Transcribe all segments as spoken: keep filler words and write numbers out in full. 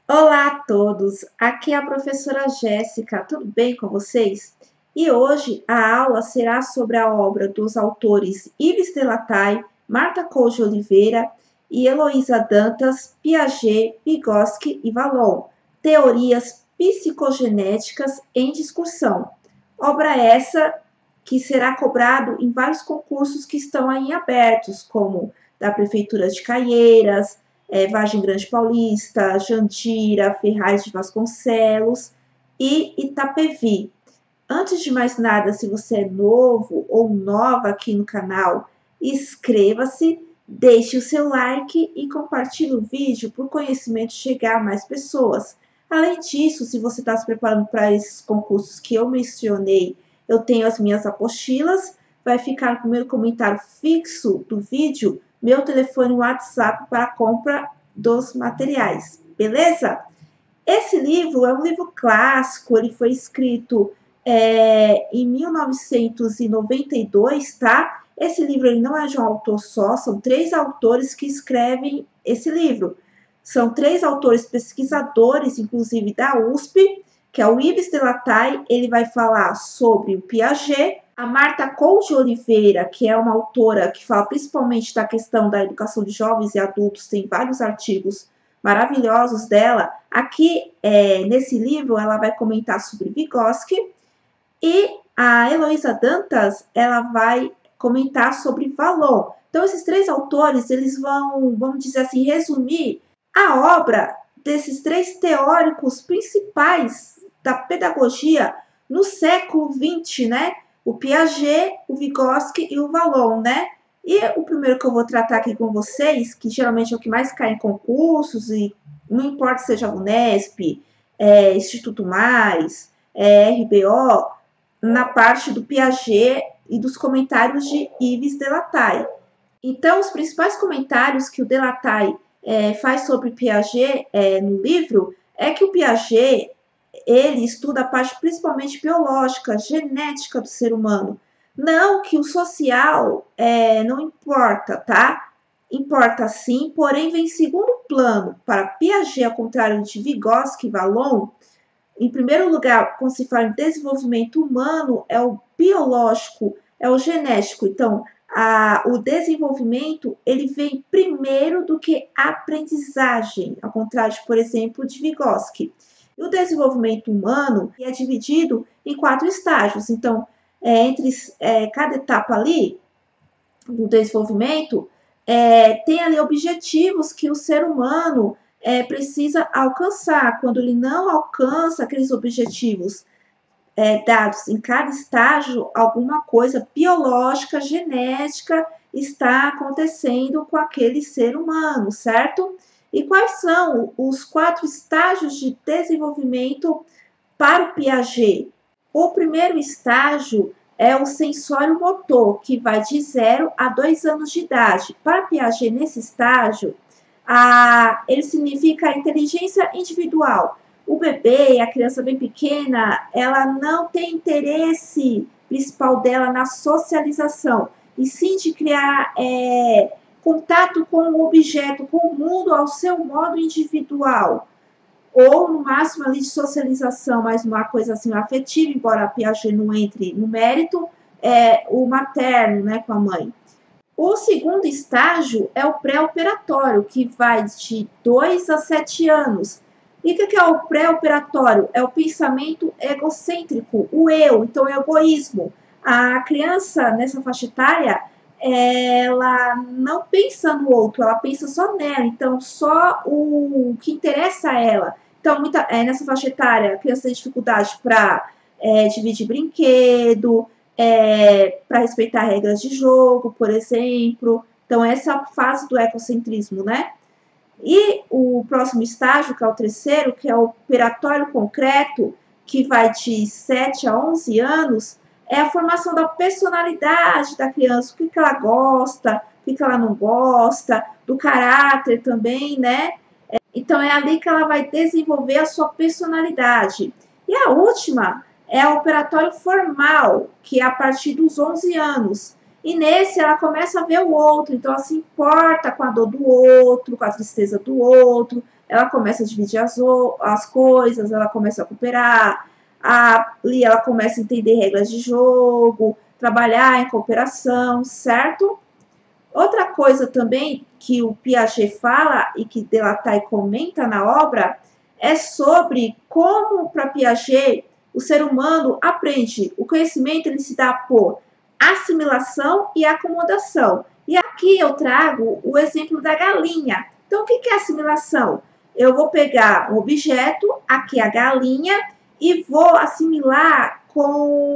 Olá a todos, aqui é a professora Jéssica, tudo bem com vocês? E hoje a aula será sobre a obra dos autores Yves Delataille, Marta Cole de Oliveira e Heloísa Dantas, Piaget, Vygotsky e Vallon, Teorias Psicogenéticas em Discussão. Obra essa que será cobrado em vários concursos que estão aí abertos, como da Prefeitura de Caieiras, é, Vargem Grande Paulista, Jandira, Ferraz de Vasconcelos e Itapevi. Antes de mais nada, se você é novo ou nova aqui no canal, inscreva-se, deixe o seu like e compartilhe o vídeo para o conhecimento chegar a mais pessoas. Além disso, se você está se preparando para esses concursos que eu mencionei, eu tenho as minhas apostilas, vai ficar no primeiro comentário fixo do vídeo meu telefone e WhatsApp para compra dos materiais, beleza? Esse livro é um livro clássico, ele foi escrito é, em mil novecentos e noventa e dois, tá? Esse livro ele não é de um autor só, são três autores que escrevem esse livro. São três autores pesquisadores, inclusive da U S P, que é o Yves Delataille, ele vai falar sobre o Piaget, a Marta Cole de Oliveira, que é uma autora que fala principalmente da questão da educação de jovens e adultos, tem vários artigos maravilhosos dela. Aqui, é, nesse livro, ela vai comentar sobre Vygotsky e a Heloísa Dantas, ela vai comentar sobre Vallon. Então, esses três autores, eles vão, vamos dizer assim, resumir a obra desses três teóricos principais da pedagogia no século vinte, né? O Piaget, o Vygotsky e o Vallon, né? E o primeiro que eu vou tratar aqui com vocês, que geralmente é o que mais cai em concursos, e não importa se seja Unesp, é, Instituto Mais, é, R B O, na parte do Piaget e dos comentários de Yves Delataille. Então, os principais comentários que o Delataille é, faz sobre Piaget é, no livro é que o Piaget ele estuda a parte principalmente biológica, genética do ser humano. Não que o social é, não importa, tá? Importa sim, porém vem em segundo plano. Para Piaget, ao contrário de Vygotsky e Vallon, em primeiro lugar, quando se fala em desenvolvimento humano, é o biológico, é o genético. Então, a, o desenvolvimento ele vem primeiro do que a aprendizagem, ao contrário, por exemplo, de Vygotsky. E o desenvolvimento humano é dividido em quatro estágios. Então, é, entre é, cada etapa ali do desenvolvimento, é, tem ali objetivos que o ser humano é, precisa alcançar. Quando ele não alcança aqueles objetivos é, dados em cada estágio, alguma coisa biológica, genética está acontecendo com aquele ser humano, certo? E quais são os quatro estágios de desenvolvimento para o Piaget? O primeiro estágio é o sensório motor, que vai de zero a dois anos de idade. Para Piaget, nesse estágio, a, ele significa a inteligência individual. O bebê, a criança bem pequena, ela não tem interesse principal dela na socialização, e sim de criar é, contato com o objeto, com o mundo ao seu modo individual, ou no máximo ali de socialização, mas uma coisa assim afetiva, embora a Piaget não entre no mérito, é o materno, né, com a mãe. O segundo estágio é o pré-operatório, que vai de dois a sete anos. E o que é o pré-operatório? É o pensamento egocêntrico, o eu, então o egoísmo. A criança, nessa faixa etária, ela não pensa no outro, ela pensa só nela, então só o que interessa a ela. Então, muita, é, nessa faixa etária, a criança tem dificuldade para é, dividir brinquedo, é, para respeitar regras de jogo, por exemplo. Então, essa é a fase do egocentrismo, né? E o próximo estágio, que é o terceiro, que é o operatório concreto, que vai de sete a onze anos, é a formação da personalidade da criança, o que, que ela gosta, o que, que ela não gosta, do caráter também, né? Então, é ali que ela vai desenvolver a sua personalidade. E a última é o operatório formal, que é a partir dos onze anos. E nesse ela começa a ver o outro, então ela se importa com a dor do outro, com a tristeza do outro, ela começa a dividir as, as coisas, ela começa a cooperar, ali ela começa a entender regras de jogo, trabalhar em cooperação, certo? Outra coisa também que o Piaget fala e que Delatour comenta na obra é sobre como, para Piaget, o ser humano aprende. O conhecimento ele se dá por assimilação e acomodação. E aqui eu trago o exemplo da galinha. Então, o que é assimilação? Eu vou pegar um objeto, aqui a galinha, e vou assimilar com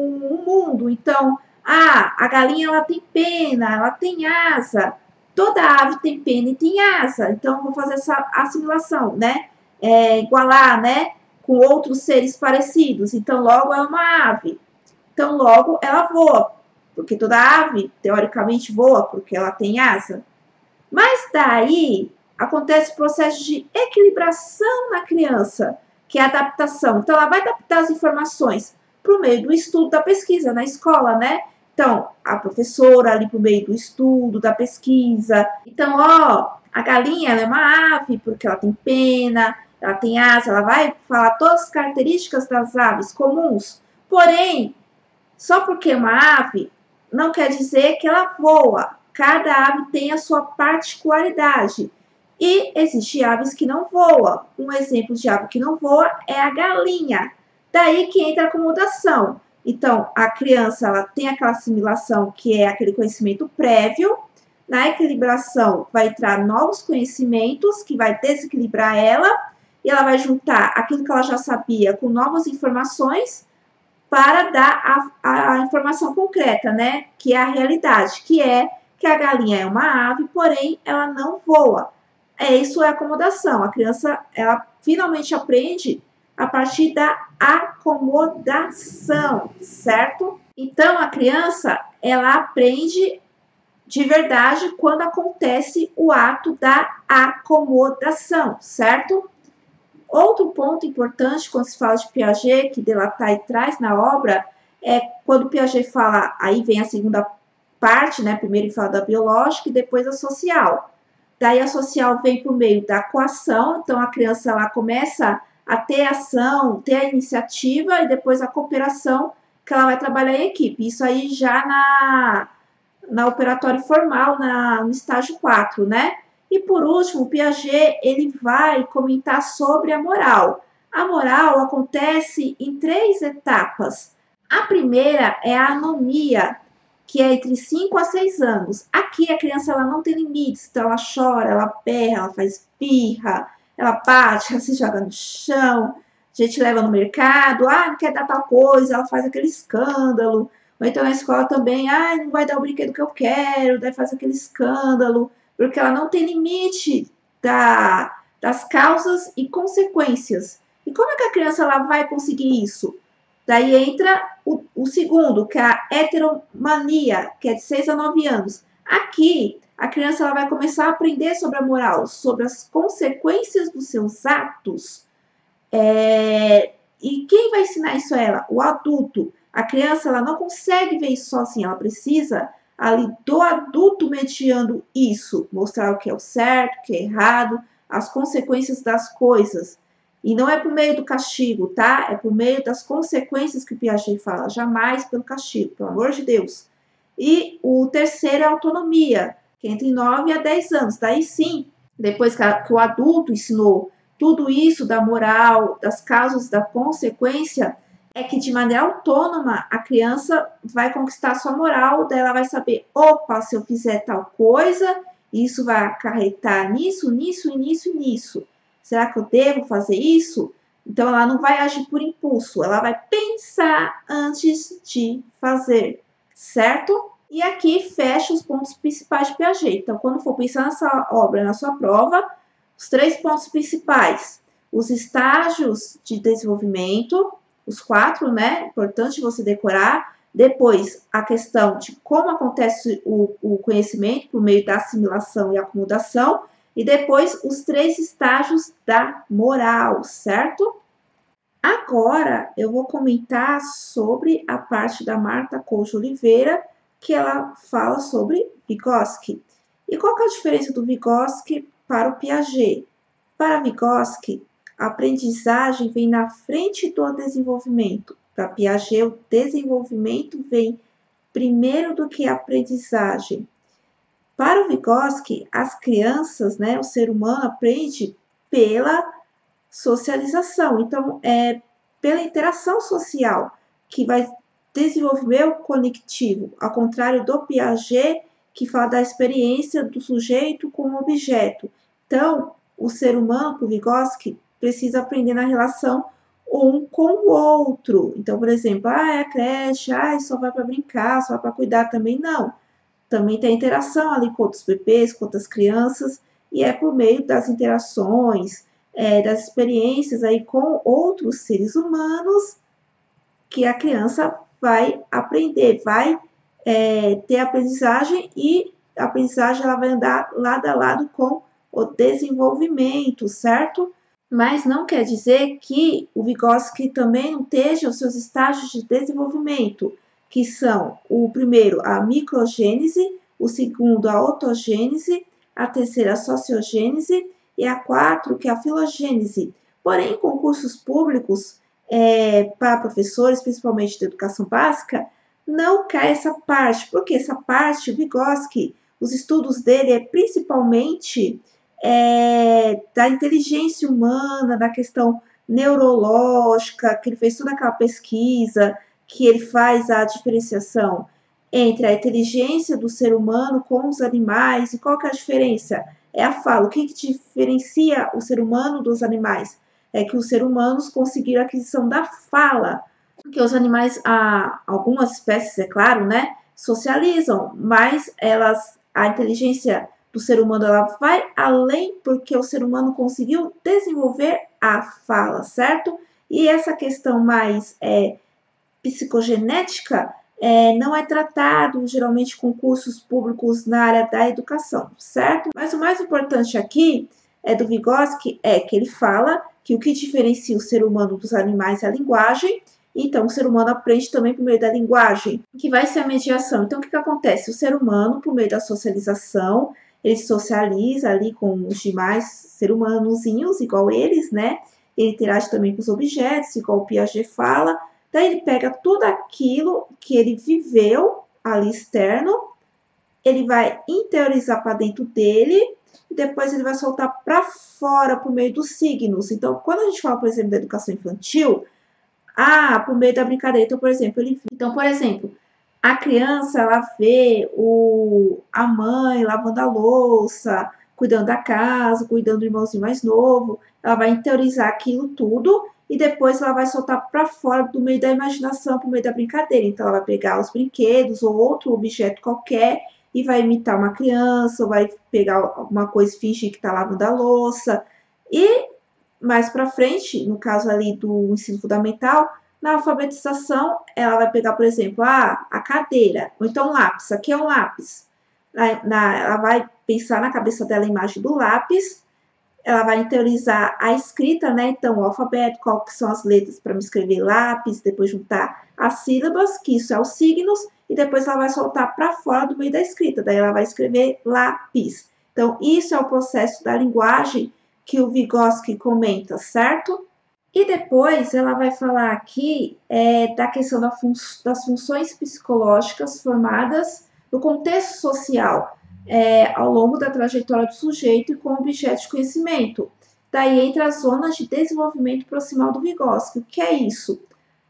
o mundo. Então, ah, a galinha ela tem pena, ela tem asa. Toda ave tem pena e tem asa. Então, vou fazer essa assimilação, né? É, igualar, né? Com outros seres parecidos. Então, logo é uma ave. Então, logo ela voa. Porque toda ave, teoricamente, voa porque ela tem asa. Mas daí acontece o processo de equilibração na criança, que é a adaptação. Então, ela vai adaptar as informações para o meio do estudo da pesquisa na escola, né? Então, a professora ali para o meio do estudo, da pesquisa. Então, ó, a galinha ela é uma ave porque ela tem pena, ela tem asa, ela vai falar todas as características das aves comuns. Porém, só porque é uma ave, não quer dizer que ela voa. Cada ave tem a sua particularidade. E existem aves que não voam. Um exemplo de ave que não voa é a galinha. Daí que entra a acomodação. Então, a criança ela tem aquela assimilação que é aquele conhecimento prévio. Na equilibração vai entrar novos conhecimentos que vai desequilibrar ela. E ela vai juntar aquilo que ela já sabia com novas informações para dar a, a informação concreta, né? Que é a realidade, que é que a galinha é uma ave, porém ela não voa. É, isso é acomodação. A criança, ela finalmente aprende a partir da acomodação, certo? Então, a criança, ela aprende de verdade quando acontece o ato da acomodação, certo? Outro ponto importante quando se fala de Piaget, que Delatour traz na obra, é quando Piaget fala, aí vem a segunda parte, né? Primeiro ele fala da biológica e depois a social. Daí a social vem por meio da coação, então a criança ela começa a ter ação, ter a iniciativa e depois a cooperação, que ela vai trabalhar em equipe. Isso aí já na, na operatório formal, na, no estágio quatro, né? E por último, Piaget ele vai comentar sobre a moral. A moral acontece em três etapas. A primeira é a anomia, que é entre cinco a seis anos. Aqui a criança ela não tem limites, então ela chora, ela berra, ela faz birra, ela bate, ela se joga no chão, a gente leva no mercado, ah, não quer dar tal coisa, ela faz aquele escândalo. Ou então na escola também, ah, não vai dar o brinquedo que eu quero, daí faz aquele escândalo, porque ela não tem limite da, das causas e consequências. E como é que a criança ela vai conseguir isso? Daí entra o, o segundo, que é a heteromania, que é de seis a nove anos. Aqui, a criança ela vai começar a aprender sobre a moral, sobre as consequências dos seus atos. É, e quem vai ensinar isso a ela? O adulto. A criança ela não consegue ver isso sozinha, ela precisa ali do adulto mediando isso, mostrar o que é o certo, o que é errado, as consequências das coisas. E não é por meio do castigo, tá? É por meio das consequências que o Piaget fala, jamais pelo castigo, pelo amor de Deus. E o terceiro é a autonomia, que é entre nove a dez anos. Daí sim, depois que, a, que o adulto ensinou tudo isso da moral, das causas, da consequência, é que de maneira autônoma a criança vai conquistar a sua moral, daí ela vai saber, opa, se eu fizer tal coisa, isso vai acarretar nisso, nisso, e nisso e nisso. Será que eu devo fazer isso? Então, ela não vai agir por impulso, ela vai pensar antes de fazer, certo? E aqui fecha os pontos principais de Piaget. Então, quando for pensar nessa obra, na sua prova, os três pontos principais, os estágios de desenvolvimento, os quatro, né? Importante você decorar. Depois, a questão de como acontece o, o conhecimento por meio da assimilação e acomodação. E depois, os três estágios da moral, certo? Agora, eu vou comentar sobre a parte da Marta Coach Oliveira, que ela fala sobre Vygotsky. E qual que é a diferença do Vygotsky para o Piaget? Para Vygotsky, a aprendizagem vem na frente do desenvolvimento. Para Piaget, o desenvolvimento vem primeiro do que a aprendizagem. Para o Vygotsky, as crianças, né, o ser humano aprende pela socialização. Então, é pela interação social que vai desenvolver o conectivo, ao contrário do Piaget, que fala da experiência do sujeito com o objeto. Então, o ser humano, para o Vygotsky, precisa aprender na relação um com o outro. Então, por exemplo, ah, é a creche, ah, só vai para brincar, só vai para cuidar também, não. Também tem interação ali com outros bebês, com outras crianças, e é por meio das interações, é, das experiências aí com outros seres humanos que a criança vai aprender, vai é, ter aprendizagem, e a aprendizagem ela vai andar lado a lado com o desenvolvimento, certo? Mas não quer dizer que o Vygotsky também não esteja os seus estágios de desenvolvimento, que são o primeiro, a microgênese, o segundo, a otogênese, a terceira, a sociogênese, e a quatro, que é a filogênese. Porém, em concursos públicos, é, para professores, principalmente de educação básica, não cai essa parte, porque essa parte, o Vygotsky, os estudos dele é principalmente é, da inteligência humana, da questão neurológica, que ele fez toda aquela pesquisa, que ele faz a diferenciação entre a inteligência do ser humano com os animais. E qual que é a diferença? É a fala. O que, que diferencia o ser humano dos animais? É que os seres humanos conseguiram a aquisição da fala, porque os animais, ah, algumas espécies, é claro, né, socializam, mas elas, a inteligência do ser humano, ela vai além, porque o ser humano conseguiu desenvolver a fala, certo? E essa questão mais é, psicogenética é, não é tratado geralmente com cursos públicos na área da educação, certo? Mas o mais importante aqui é do Vygotsky é que ele fala que o que diferencia o ser humano dos animais é a linguagem. Então, o ser humano aprende também por meio da linguagem, que vai ser a mediação. Então, o que, que acontece? O ser humano, por meio da socialização, ele socializa ali com os demais seres humanozinhos, igual eles, né? Ele interage também com os objetos, igual o Piaget fala. Daí ele pega tudo aquilo que ele viveu ali externo, ele vai interiorizar para dentro dele, e depois ele vai soltar para fora por meio dos signos. Então, quando a gente fala, por exemplo, da educação infantil, ah, por meio da brincadeira. Então, por exemplo, ele, então, por exemplo, a criança, ela vê o, a mãe lavando a louça, cuidando da casa, cuidando do irmãozinho mais novo. Ela vai interiorizar aquilo tudo e depois ela vai soltar para fora do meio da imaginação, por meio da brincadeira. Então, ela vai pegar os brinquedos ou outro objeto qualquer e vai imitar uma criança, ou vai pegar alguma coisa e fingir que está lavando a louça. E mais para frente, no caso ali do ensino fundamental, na alfabetização, ela vai pegar, por exemplo, ah, a cadeira, ou então lápis. Aqui é um lápis. Na, na, ela vai pensar na cabeça dela a imagem do lápis, ela vai interiorizar a escrita, né? Então, o alfabeto, qual que são as letras para me escrever lápis, depois juntar as sílabas, que isso é os signos, e depois ela vai soltar para fora do meio da escrita, daí ela vai escrever lápis. Então, isso é o processo da linguagem que o Vygotsky comenta, certo? E depois ela vai falar aqui é, da questão da fun das funções psicológicas formadas no contexto social, é, ao longo da trajetória do sujeito e com objeto de conhecimento. Daí entra as zonas de desenvolvimento proximal do Vygotsky. O que é isso?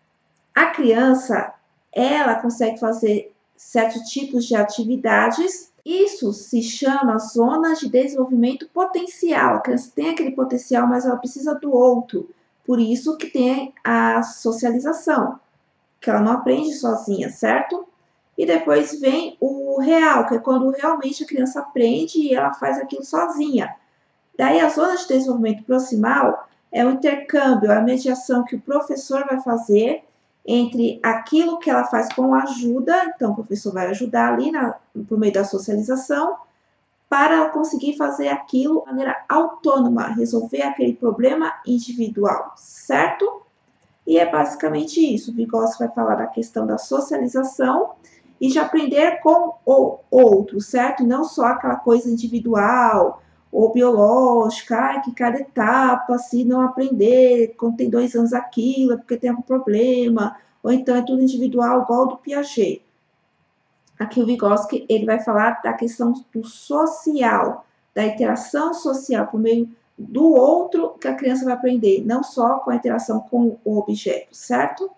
A criança, ela consegue fazer certos tipos de atividades. Isso se chama zonas de desenvolvimento potencial. A criança tem aquele potencial, mas ela precisa do outro. Por isso que tem a socialização, que ela não aprende sozinha, certo? E depois vem o real, que é quando realmente a criança aprende e ela faz aquilo sozinha. Daí a zona de desenvolvimento proximal é o intercâmbio, a mediação que o professor vai fazer entre aquilo que ela faz com ajuda, então o professor vai ajudar ali na, por meio da socialização, para ela conseguir fazer aquilo de maneira autônoma, resolver aquele problema individual, certo? E é basicamente isso. O Vygotsky vai falar da questão da socialização e de aprender com o outro, certo? Não só aquela coisa individual, ou biológica, ah, que cada etapa, se não aprender, quando tem dois anos aquilo, é porque tem algum problema, ou então é tudo individual, igual do Piaget. Aqui o Vygotsky, ele vai falar da questão do social, da interação social por meio do outro que a criança vai aprender, não só com a interação com o objeto, certo?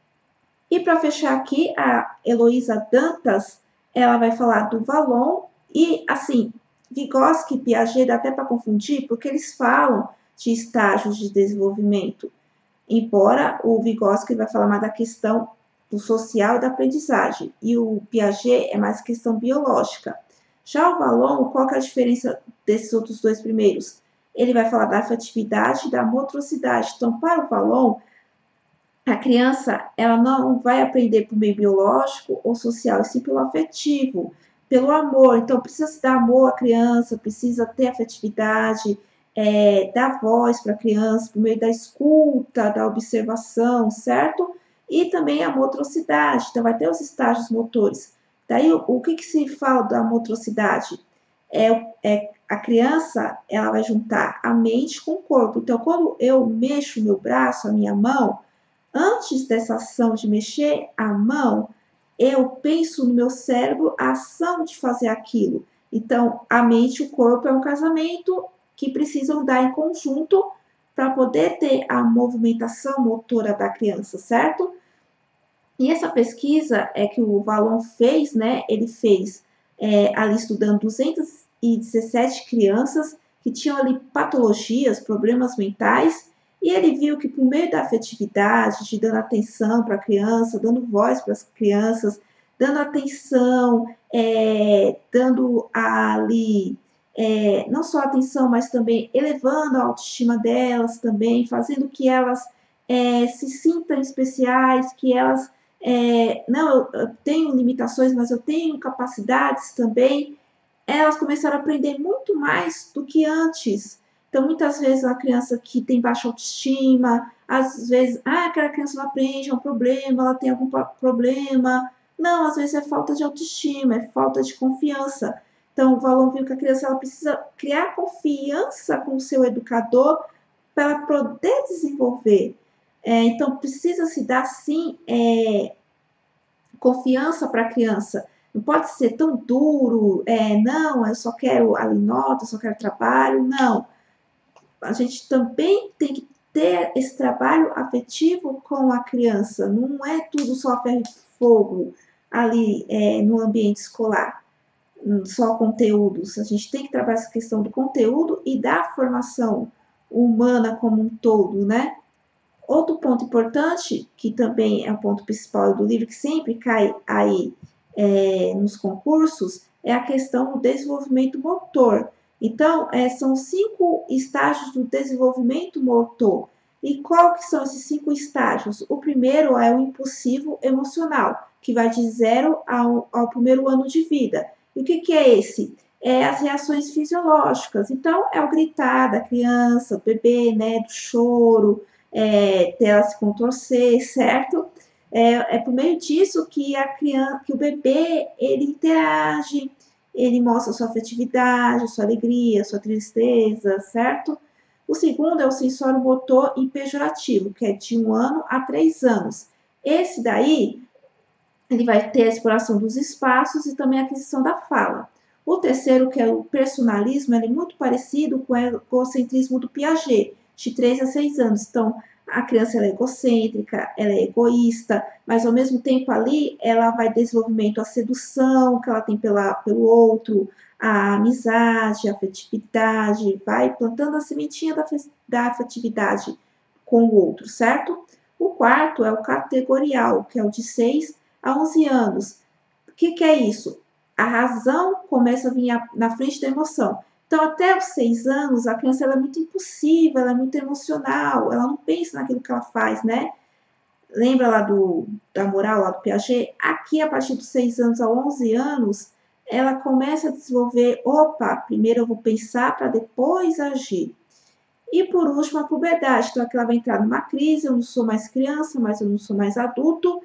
E para fechar aqui, a Heloísa Dantas, ela vai falar do Vallon e, assim, Vygotsky e Piaget dá até para confundir, porque eles falam de estágios de desenvolvimento, embora o Vygotsky vai falar mais da questão do social e da aprendizagem, e o Piaget é mais questão biológica. Já o Vallon, qual que é a diferença desses outros dois primeiros? Ele vai falar da afetividade e da motricidade. Então, para o Vallon, a criança, ela não vai aprender por meio biológico ou social, e sim pelo afetivo, pelo amor. Então, precisa se dar amor à criança, precisa ter afetividade, é, dar voz para a criança por meio da escuta, da observação, certo? E também a motricidade, então vai ter os estágios motores. Daí, o, o que, que se fala da motricidade? É, é a criança, ela vai juntar a mente com o corpo. Então, quando eu mexo o meu braço, a minha mão, antes dessa ação de mexer a mão, eu penso no meu cérebro a ação de fazer aquilo. Então, a mente e o corpo é um casamento que precisam dar em conjunto para poder ter a movimentação motora da criança, certo? E essa pesquisa é que o Vallon fez, né? Ele fez é, ali estudando duzentas e dezessete crianças que tinham ali patologias, problemas mentais, e ele viu que por meio da afetividade, de dando atenção para a criança, dando voz para as crianças, dando atenção, é, dando ali é, não só atenção, mas também elevando a autoestima delas também, fazendo que elas é, se sintam especiais, que elas é, não, eu tenho limitações, mas eu tenho capacidades também, elas começaram a aprender muito mais do que antes. Então, muitas vezes, a criança que tem baixa autoestima, às vezes, ah, aquela criança não aprende, é um problema, ela tem algum problema. Não, às vezes é falta de autoestima, é falta de confiança. Então, o Vallon viu que a criança ela precisa criar confiança com o seu educador para ela poder desenvolver. É, então, precisa se dar, sim, é, confiança para a criança. Não pode ser tão duro, é, não, eu só quero ali nota, eu só quero trabalho, não. A gente também tem que ter esse trabalho afetivo com a criança, não é tudo só ferro e fogo ali é, no ambiente escolar, só conteúdos. A gente tem que trabalhar essa questão do conteúdo e da formação humana como um todo, né? Outro ponto importante, que também é o ponto principal do livro, que sempre cai aí é, nos concursos, é a questão do desenvolvimento motor. Então, é, são cinco estágios do desenvolvimento motor. E qual que são esses cinco estágios? O primeiro é o impulsivo emocional, que vai de zero ao, ao primeiro ano de vida. E o que, que é esse? É as reações fisiológicas. Então, é o gritar da criança, do bebê, né, do choro, é, tela se contorcer, certo? É, é por meio disso que a criança, que o bebê, ele interage, ele mostra sua afetividade, sua alegria, sua tristeza, certo? O segundo é o sensório motor e pejorativo, que é de um ano a três anos. Esse daí, ele vai ter a exploração dos espaços e também a aquisição da fala. O terceiro, que é o personalismo, ele é muito parecido com o egocentrismo do Piaget, de três a seis anos. Então, a criança ela é egocêntrica, ela é egoísta, mas ao mesmo tempo ali ela vai desenvolvimento a sedução que ela tem pela, pelo outro, a amizade, a afetividade, vai plantando a sementinha da, da afetividade com o outro, certo? O quarto é o categorial, que é o de seis a onze anos. O que, que é isso? A razão começa a vir na frente da emoção. Então, até os seis anos, a criança ela é muito impulsiva, ela é muito emocional, ela não pensa naquilo que ela faz, né? Lembra lá do, da moral, lá do Piaget? Aqui, a partir dos seis anos a onze anos, ela começa a desenvolver, opa, primeiro eu vou pensar para depois agir. E por último, a puberdade. Então, aqui ela vai entrar numa crise, eu não sou mais criança, mas eu não sou mais adulto,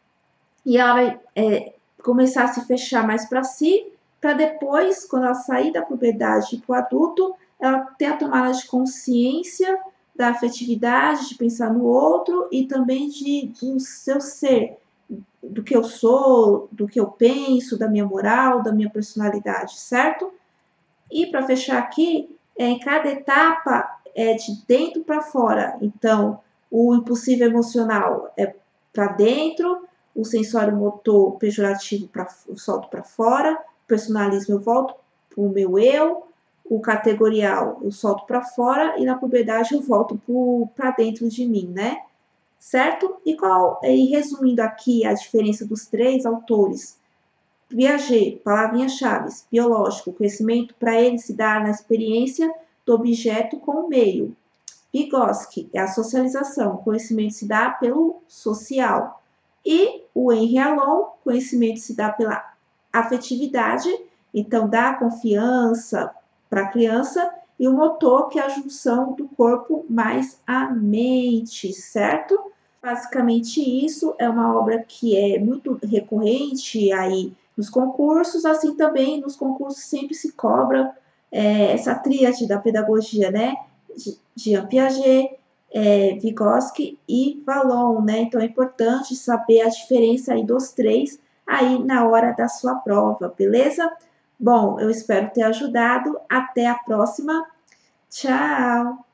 e ela vai é, começar a se fechar mais para si, para depois, quando ela sair da puberdade para o adulto, ela tem a tomada de consciência da afetividade, de pensar no outro e também de, do seu ser, do que eu sou, do que eu penso, da minha moral, da minha personalidade, certo? E para fechar aqui, é, em cada etapa é de dentro para fora. Então, o impulsivo emocional é para dentro, o sensório motor pejorativo pra, eu solto para fora, o personalismo eu volto para o meu eu, o categorial eu solto para fora e na puberdade eu volto para dentro de mim, né? Certo? E, qual, e resumindo aqui a diferença dos três autores, Piaget, palavrinhas-chave, biológico, conhecimento para ele se dá na experiência do objeto com o meio. Vygotsky é a socialização, conhecimento se dá pelo social. E o Henry Alon, conhecimento se dá pela afetividade, então dá confiança para a criança, e o motor, que é a junção do corpo mais a mente, certo? Basicamente isso é uma obra que é muito recorrente aí nos concursos, assim também nos concursos sempre se cobra é, essa tríade da pedagogia, né? Jean Piaget, é, Vygotsky e Vallon, né? Então é importante saber a diferença aí dos três aí na hora da sua prova, beleza? Bom, eu espero ter ajudado. Até a próxima. Tchau!